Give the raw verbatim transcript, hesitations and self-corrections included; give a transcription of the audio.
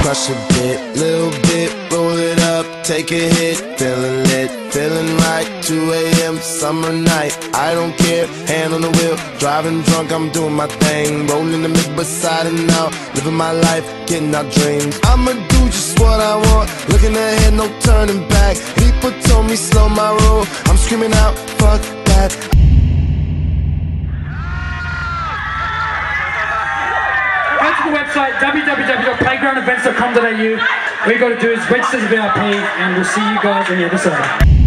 crush a bit, little bit, roll it up, take a hit, feeling lit, feeling right, two A M summer night, I don't care, hand on the wheel, driving drunk, I'm doing my thing, rolling the mid beside and out, living my life, getting our dreams. I'ma do just what I want, looking ahead, no turning back. People told me slow my roll, I'm screaming out, fuck that. Go to the website w w w dot playground events dot com dot a u. All you got to do is register as a V I P, and we'll see you guys on the other side.